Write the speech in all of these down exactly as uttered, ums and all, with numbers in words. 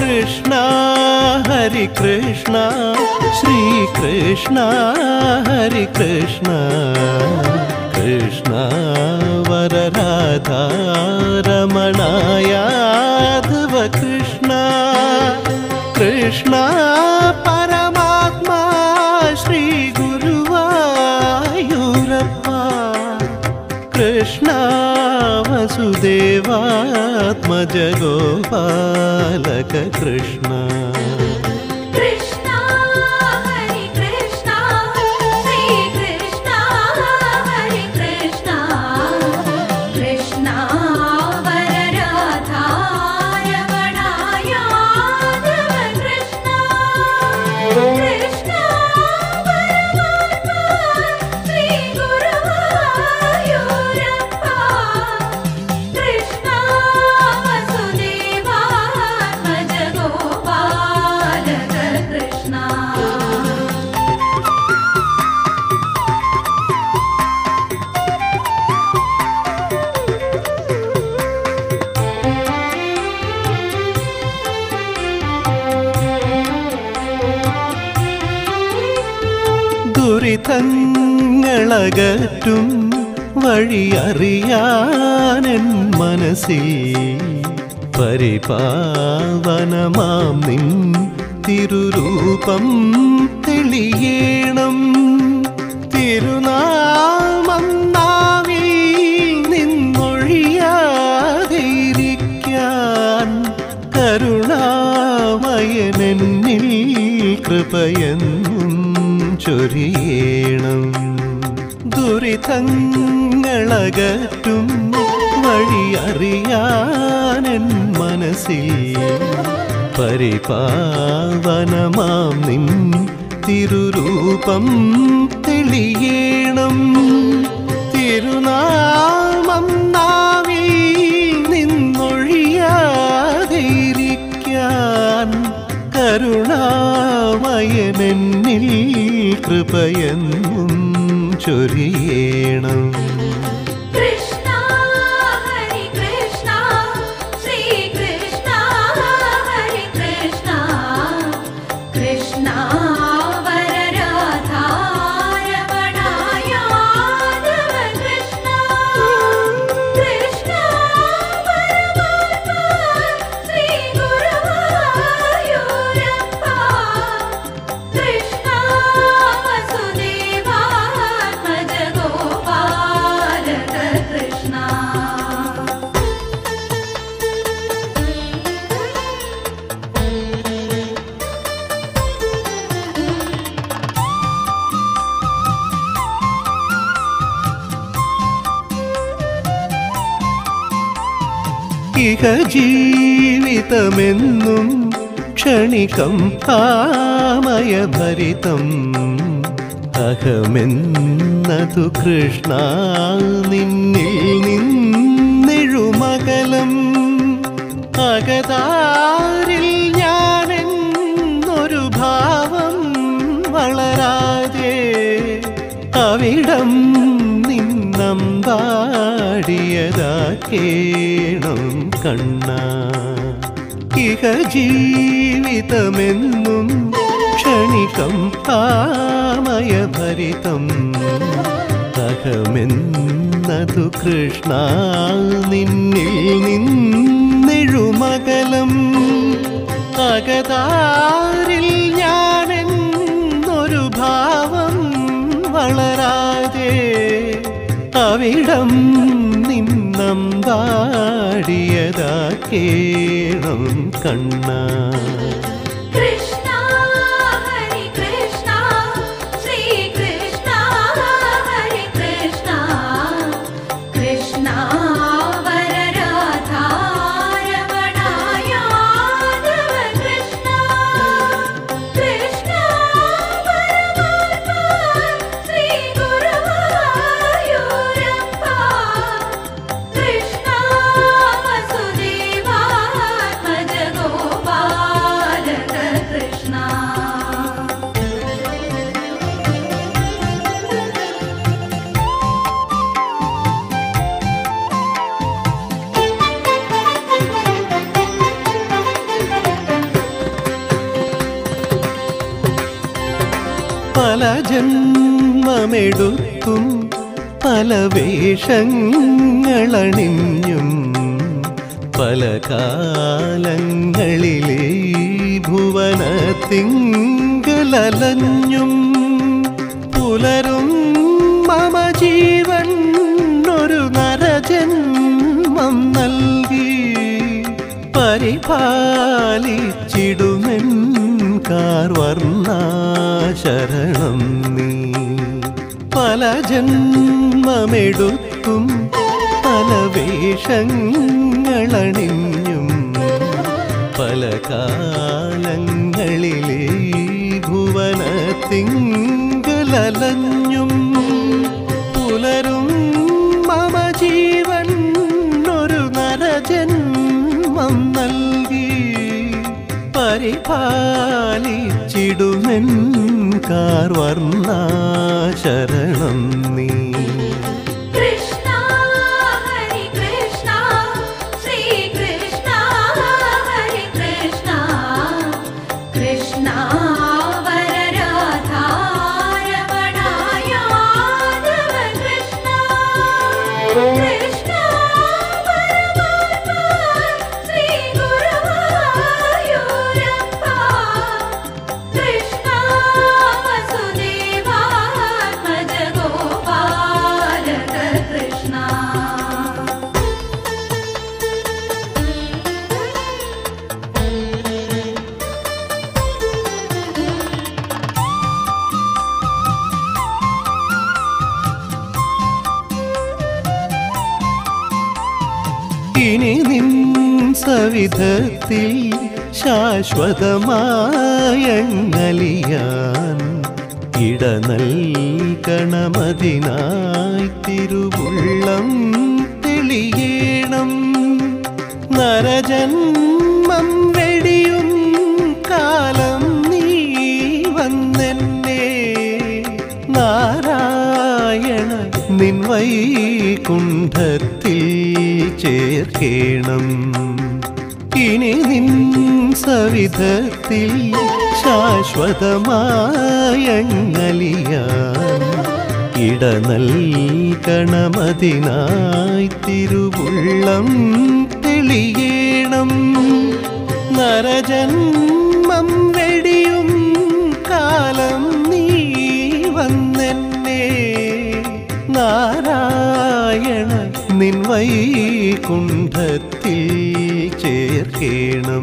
Krishna Hare Krishna Shri Krishna Hare Krishna Krishna Vara Radha Ramana Yadava Krishna Krishna Paramatma Shri Guruvayurappa Krishna Vasudevātmaja Gopalaka Krishna Krishna Hare Krishna Shri Krishna Hare Krishna Krishna Vara Radha Ramana Yadava Krishna Krishna Paramatma Shri Guruvayurappa Krishna Vasudevātmaja Gopalaka Krishna ദുരിതങ്ങളകറ്റും വഴിയറിയാനെൻ മനസ്സിൽ പരിപാവനമാം നിൻ തിരുരൂപം തെളിയേണം തിരുനാമം നാവിൽ നിന്നൊഴിയാതിരിക്കാൻ കരുണാമയനെന്നിൽ കൃപയെന്നും ചൊരിയേണം ദുരിതങ്ങളകറ്റും വഴിയറിയാനെൻ മനസ്സിൽ പരിപാവനമാം നിൻ തിരുരൂപം തെളിയേണം തിരുനാമം നാവിൽ നിന്നൊഴിയാതിരിക്കാൻ കരുണാമയനെന്നിൽ കൃപയെന്നും ചൊരിയേണം Krishna Hare Krishna Shri Krishna Hare Krishna Krishna Vara Radha Ramana Yadava Krishna Krishna Paramatma Shri Guruvayurappa Krishna Vasudevātmaja Gopalaka Krishna ഇഹ ജീവിതമെന്നും ക്ഷണികം കാമയഭരിതം അഹമെന്നതു കൃഷ്ണ നിന്നിൽ നിന്നെഴുമകലം അകതാരിൽ ഞാനെന്നൊരു ഭാവം വളരാതെ അവിടം നിന്നമ്പാടിയതാക്കേണം കണ്ണ ഇഹ ജീവിതമെന്നും ക്ഷണികം കാമയഭരിതം അഹമെന്നതു കൃഷ്ണ നിന്നിൽ നിന്നെഴുമകലം അകതാരിൽ ഞാനെന്നൊരു ഭാവം വളരാതെ അവിടം നിന്നമ്പാടിയതാക്കേണം കണ്ണ Krishna Hare Krishna Shri Krishna Hare Krishna Krishna Vara Radha Ramana Yadava Krishna Krishna Paramatma Shri Guruvayurappa Krishna Vasudevātmaja Gopalaka പല ജന്മമെടുത്തും പല വേഷങ്ങളണിഞ്ഞും പല കാലങ്ങളിലെ ഭുവനത്തിങ്കലലഞ്ഞും പുലരും മമ ജീവൻ ഒരു നരജന്മം നൽകി പരിപാലിച്ചിടുമെൻ കാർവർണ്ണാശരണം നീ. പല ജന്മമെടുത്തും പല വേഷങ്ങളണിഞ്ഞും പല കാലങ്ങളിലെ ഭുവനത്തിങ്കലലഞ്ഞും പുലരും മമ ജീവൻ ഒരു നരജന്മം നൽകി പരിപാലിച്ചിടുമെൻ കാർവർണ്ണാശരണം നീ. ഇനി നിൻ സവിധത്തിൽ ശാശ്വതമായങ്ങലിയാൻ ഇട നൽകണമതിനായി തിരുവുള്ളം തെളിയേണം. നരജന്മം വെടിയും കാലം നീ വന്നെന്നെ നാരായണ നിൻ വൈകുണ്ഠത്തിൽ ചേർക്കേണം. ഇനി നിൻ സവിധത്തിൽ ശാശ്വതമായങ്ങലിയാൻ ഇട നൽകണമതിനായി തിരുവുള്ളം തെളിയേണം. നരജന്മം വെടിയും കാലം നീ വന്നെന്നെ നാരായണ നിൻ വൈകുണ്ഠത്തിൽ ചേർക്കേണം.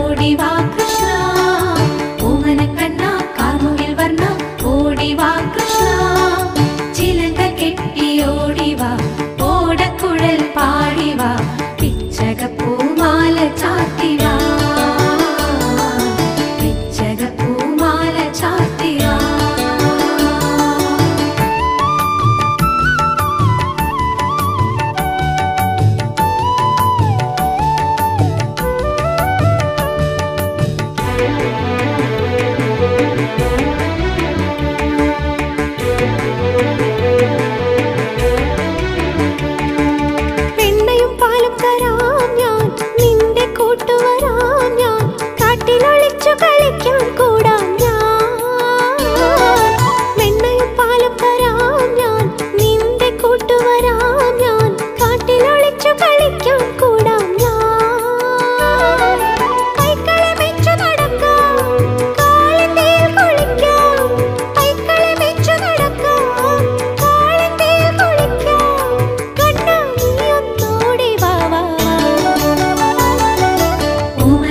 ഓമനക്കണ്ണ കാർമുകിൽ വർണ്ണ ഓടിവാ കൃഷ്ണ.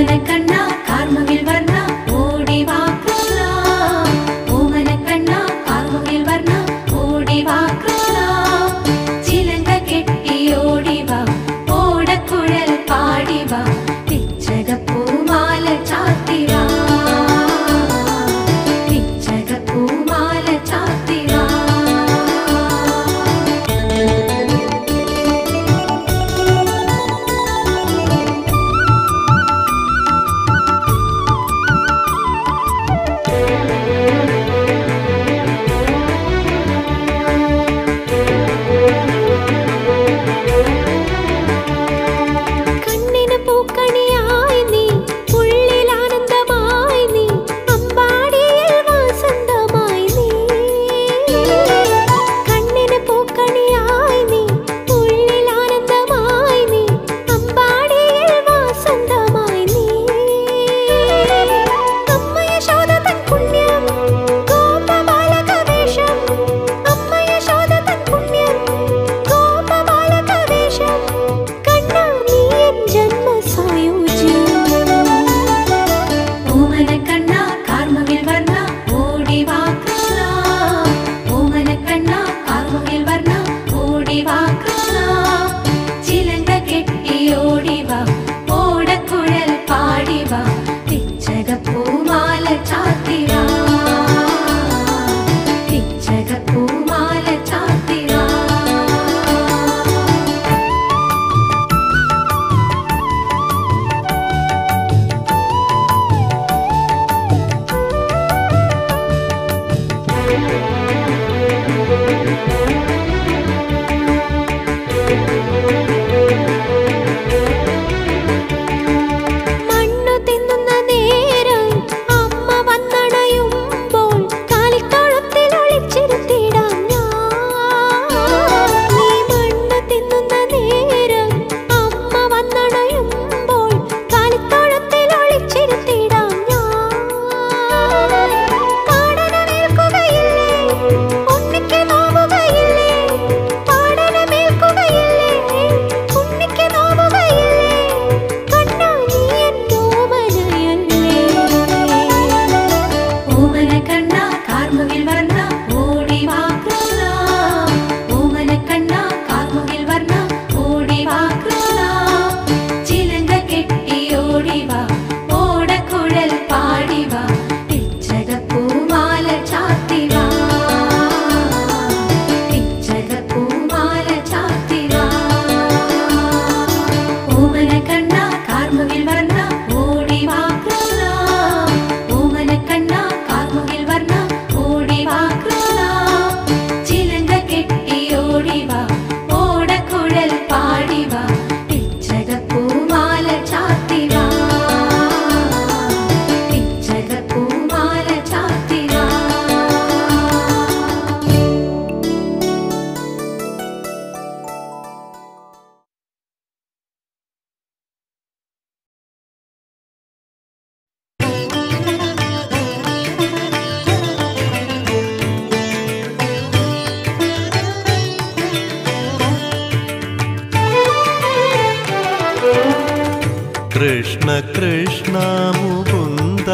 कृष्ण कृष्ण मुकुन्द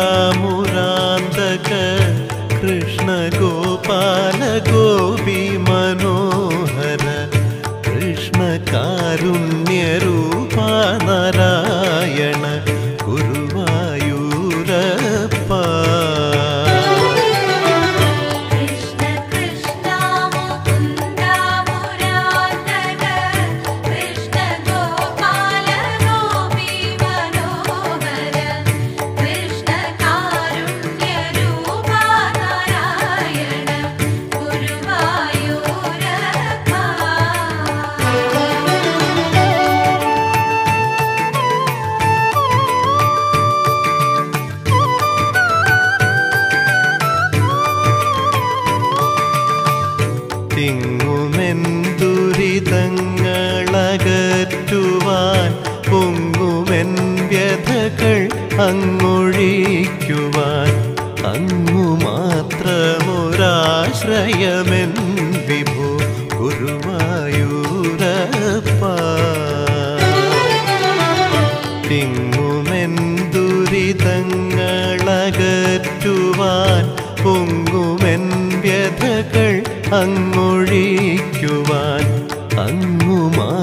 मुरान्दक कृष्ण गोपाल गोपी मनोहर कृष्ण कारुण्यरूपा नारायण गुरुवायूरप्पा തിങ്ങുമെന്തുരിതങ്ങളകറ്റുവാൻ പൊങ്ങുമെൻ വ്യഥകൾ അങ്ങൊഴിക്കുവാൻ അങ്ങു മാത്രമൊരാശ്രയമെൻ വിഭോ ഗുരുവായൂരപ്പ തിങ്ങുമെന്തു കരുവാൻ പൊങ്ങുമെൻ വ്യഥകൾ അങ്ങൊഴിക്കുവാൻ അങ്ങു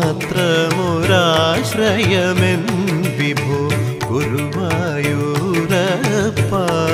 മാത്രമൊരാശ്രയമെൻ വിഭോ ഗുരുവായൂരപ്പ.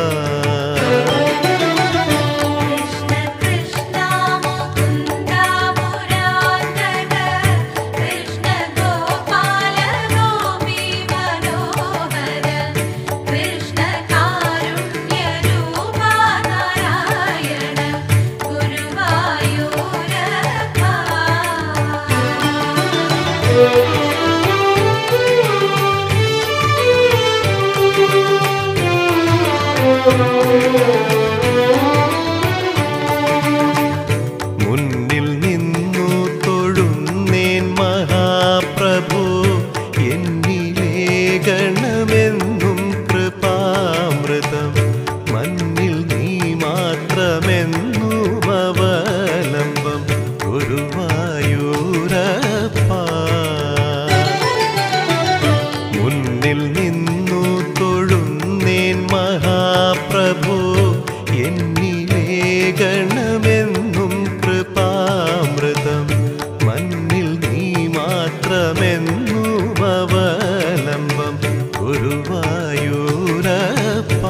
മുന്നിൽ നിന്നു തൊഴുന്നേൻ മഹാപ്രഭു എന്നിലേ ഗണമെന്നും കൃപാമൃതം മന്നിൽ നീ മാത്രമെന്നും അവലംബം ഗുരുവായൂരപ്പ. മുന്നിൽ നിന്നു തൊഴുന്നേൻ മഹാപ്രഭു എന്നിലേ ഗണമെന്നും കൃപാമൃതം മന്നിൽ നീ മാത്രമെന്നും അവലംബം ഗുരുവായൂരപ്പ.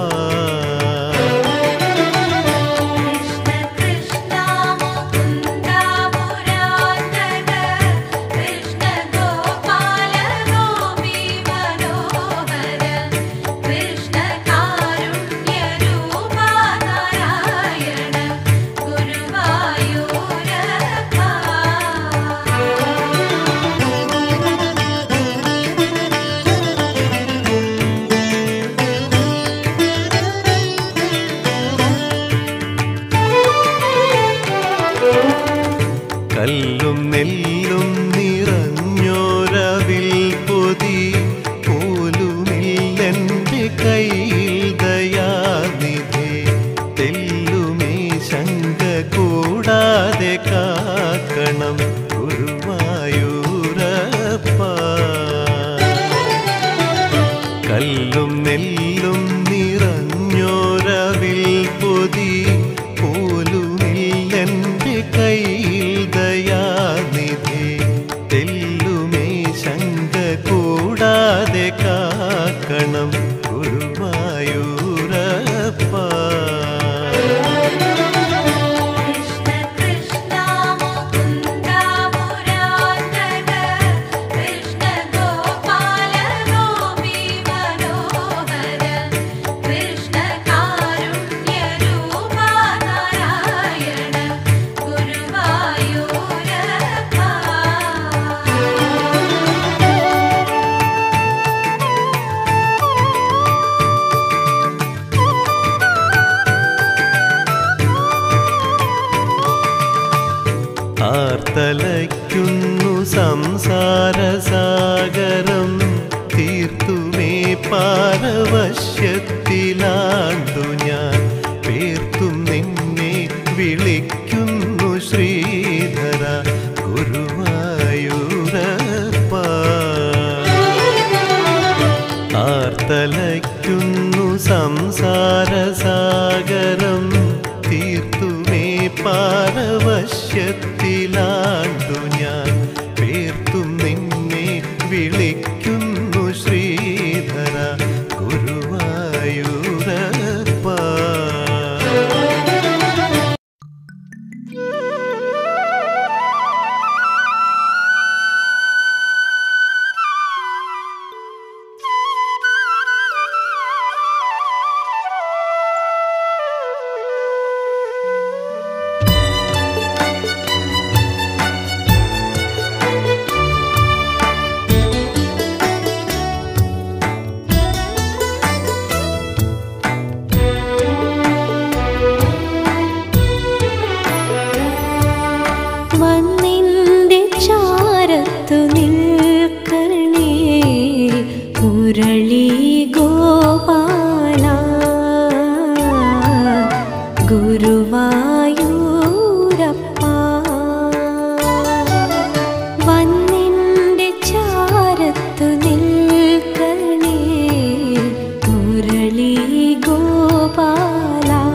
കല്ലും നെല്ലും നിറഞ്ഞോരവിൽ പൊതി പോലുമില്ലെൻ്റെ കയ്യിൽ ദയാനിധേ തെല്ലുമേ ശങ്ക കൂടാതെ കാക്കണം ഗുരുവായൂരപ്പ. കല്ലും നെല്ലും നിറഞ്ഞോരവിൽ പൊതി പോലുമില്ലെൻ്റെ കയ്യിൽ ദയാനിധേ തെല്ലുമേ ശങ്ക കൂടാതെ കാക്കണം ഗുരുവായൂരപ്പ. ആർത്തലയ്ക്കുന്നു സംസാരസാഗരം തീർത്തുമേ പാരവശ്യത്തിലാണ്ടു ഞാൻ പേർത്തും നിന്നെ വിളിക്കുന്നു ശ്രീധര ഗുരുവായൂരപ്പ. ആർത്തലയ്ക്കുന്നു സംസാരസാഗരം തീർത്തുമേ പാരവശ്യത്തിലാണ്ടു ഞാൻ പേർത്തും നിന്നെ വിളിക്കുന്നു ശ്രീധര ഗുരുവായൂരപ്പ. മുരളി ഗോപാല ഗുരുവായൂരപ്പ വന്നിന്റെ ചാരത്തു നിൽക്കണേ മുരളി ഗോപാല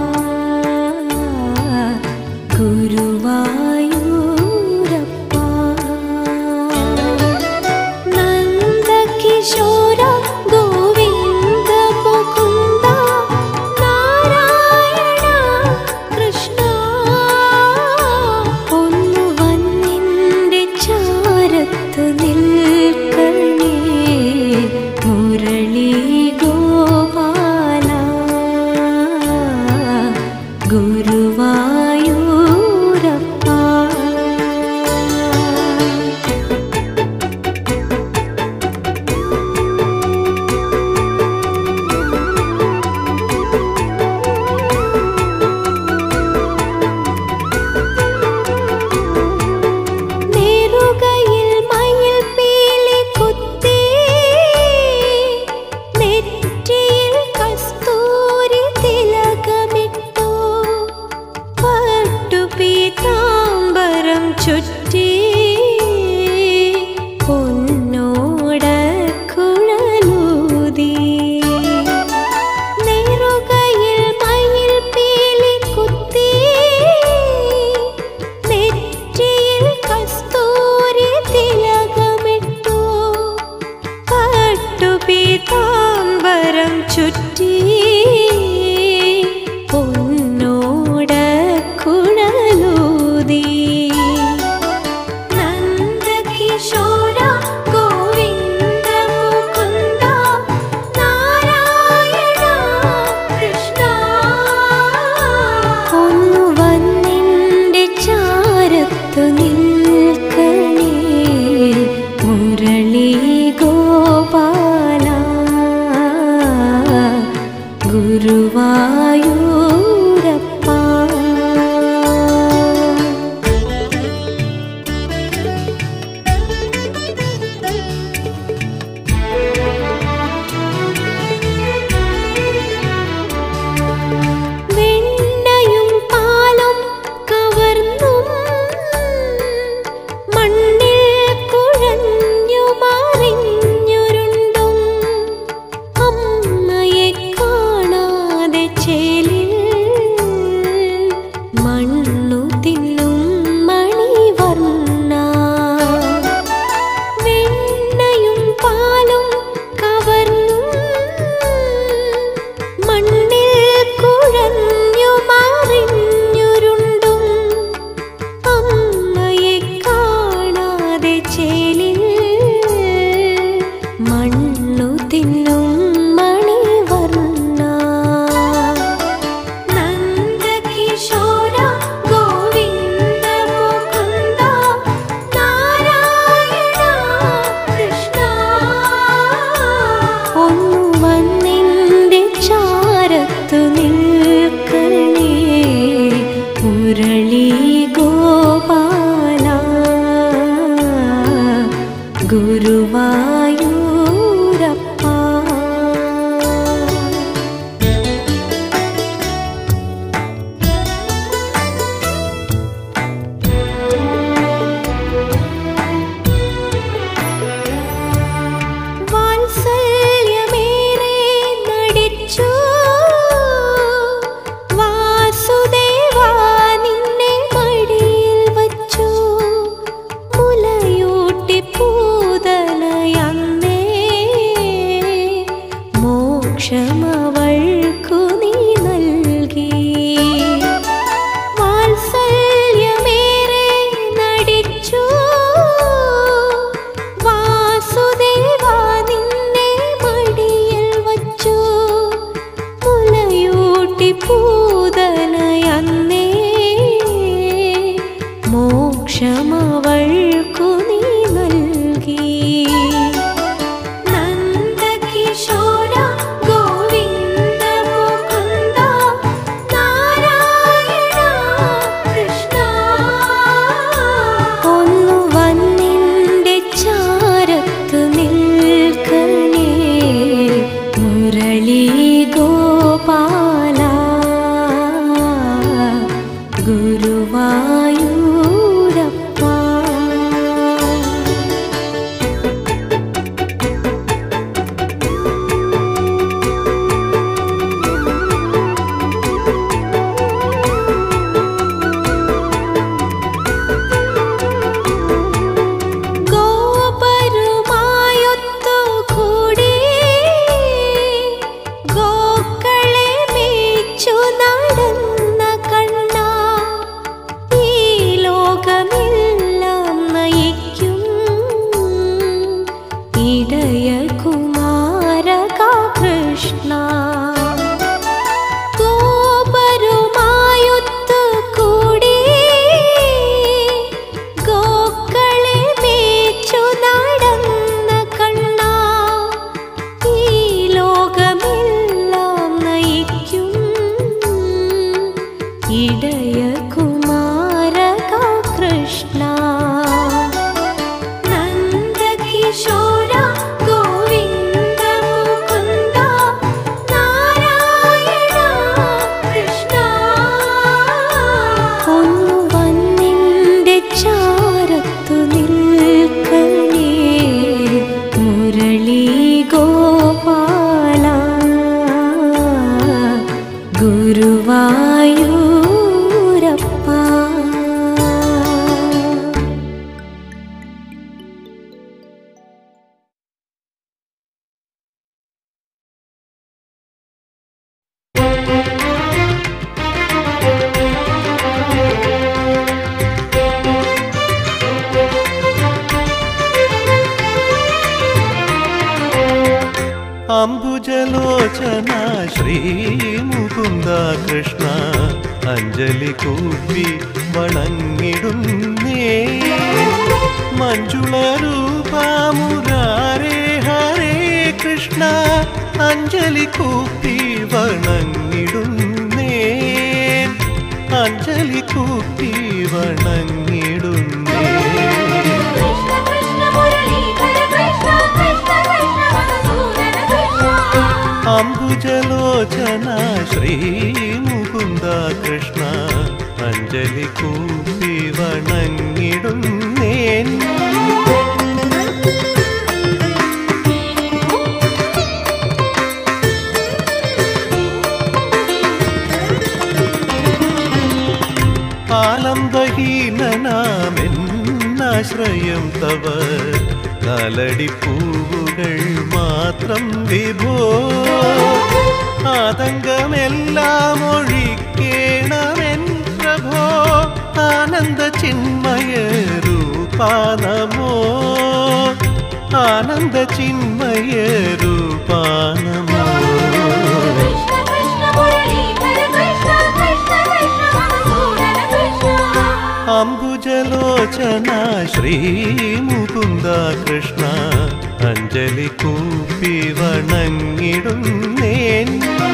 ചുറ്റി പൊന്നോട കുഴലൂതി നന്ദകിശോര ഗോവിന്ദ മുകുന്ദ നാരായണ കൃഷ്ണ ഒന്നു വന്നിന്റെ ചാരത്തു നിൽക്കണേ മുരളി ഗോപാല ഗുരുവായൂരപ്പ വെണ്ണയും പാലും കവർന്നും മണ്ണിൽ കുഴഞ്ഞു മറിഞ്ഞുരുണ്ടും അമ്മയെ കാണാതെ ചേലിൽ മണ്ണു തിന്നും മണിവർണ്ണ വെണ്ണയും പാലും കവർന്നും മണ്ണിൽ കുഴഞ്ഞു മറിഞ്ഞുരുണ്ടും അമ്മയെ കാണാതെ ചേലിൽ മണ്ണു തിന്നും മണിവർണ്ണ നന്ദകിശോര ഗോവിന്ദ മുകുന്ദ നാരായണ കൃഷ്ണ ഒന്നു വന്നിന്റെ ചാരത്തു നിൽക്കണേ മുരളി ഗോപാല ഗുരുവായൂരപ്പ വാത്സല്യമേറെ നടിച്ചു വാസുദേവ നിന്നെ മടിയിൽ വച്ചു മുലയൂട്ടി പൂതനയന്നേ മോക്ഷമവൾക്കു നീ നൽകി വാത്സല്യമേറെ നടിച്ചു വാസുദേവ നിന്നെ മടിയിൽ വച്ചു മുലയൂട്ടി പൂതനയന്നേ മോക്ഷമവൾക്കു നീ നൽകി നന്ദകിശോര ഗോവിന്ദ മുകുന്ദ നാരായണ കൃഷ്ണ ഒന്നു വന്നിന്റെ ചാരത്തു നിൽക്കണേ മുരളി ഗോപാല ഗുരുവായൂരപ്പ ഗോപരുമായൊത്തു കൂടി ഗോക്കളെ മേച്ചു നടന്ന കണ്ണ ഈ ലോകമെല്ലാം നയിക്കും ഇടയ കുമാരക കൃഷ്ണ ഗോപരുമായൊത്തു കൂടി ഗോക്കളെ മേച്ചു നടന്ന കണ്ണ ഈ ലോകമെല്ലാം നയിക്കും ഇടയ കുമാരക കൃഷ്ണ നന്ദകിശോര ഗോവിന്ദ മുകുന്ദ നാരായണ കൃഷ്ണ ഒന്നു വന്നിന്റെ ചാരത്തു നിൽക്കണേ മുരളി ഗോപാല ഗുരുവായൂരപ്പ അംബുജലോചന ശ്രീമുകുന്ദ കൃഷ്ണ അഞ്ജലി കൂപ്പി വണങ്ങിടുന്നേ മഞ്ജുളരൂപ മുരാരേ ഹരേ കൃഷ്ണ അഞ്ജലി കൂപ്പി വണങ്ങിടുന്നേ അഞ്ജലി കൂപ്പി വണങ്ങിടുന്നേ അംബുജലോചന ശ്രീമുകുന്ദ കൃഷ്ണ അഞ്ജലി കൂപ്പി വണങ്ങിടുന്നേൻ ആലംബഹീനനാമെന്നാശ്രയം തവ കാലടിപ്പൂവുകൾ മാത്രം വിഭോ ആതങ്കമെല്ലാം ഒഴിക്കേണമെൻ പ്രഭോ ആനന്ദ ചിന്മയ രൂപാ നമോ ആനന്ദ ചിന്മയ രൂപാ നമോ അംബുജലോചന ശ്രീമുകുന്ദ കൃഷ്ണ അഞ്ജലി കൂപ്പി വണങ്ങിടുന്നേൻ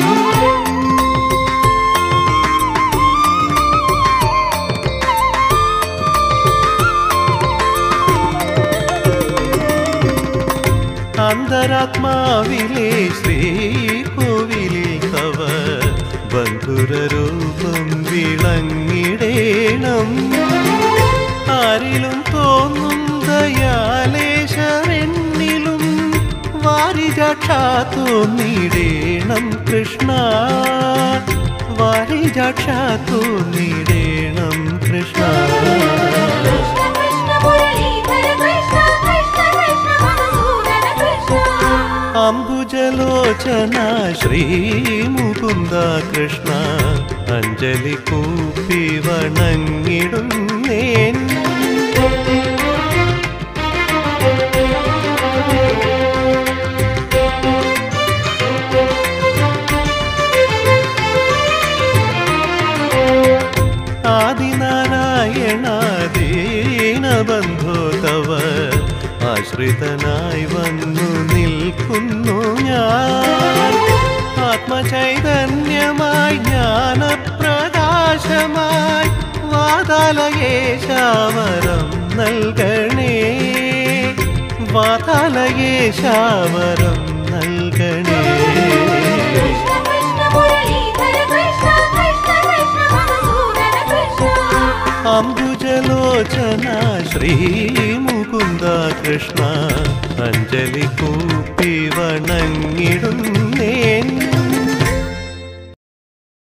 അന്തരാത്മാവിലെ ശ്രീകോവിലിൽ തവ ബന്ധുരൂപം വിളങ്ങിടേണം ആരിലും തോന്നും ദയാലേശമെന്നിലും വാരിജാക്ഷാ തോന്നിടേണം കൃഷ്ണ വാരിജാക്ഷാ തോന്നിടേണം കൃഷ്ണ അംബുജലോചന ശ്രീമുകുന്ദ കൃഷ്ണ അഞ്ജലി കൂപ്പി വണങ്ങിടുന്നേൻ ആദിനാരായണ ദീനബന്ധോ തവ ആശ്രിതനായി വന്നു നിൽക്കുന്നു ഞാൻ ആത്മചൈതന്യമായി ജ്ഞാനപ്രകാശമായി വാതാലയേശാവരം നൽകണേ വാതാലയേശാവരം നൽകണേ അംബുജലോചന ശ്രീമുകുന്ദ കൃഷ്ണ അഞ്ജലി കൂപ്പി വണങ്ങിടുന്നേൻ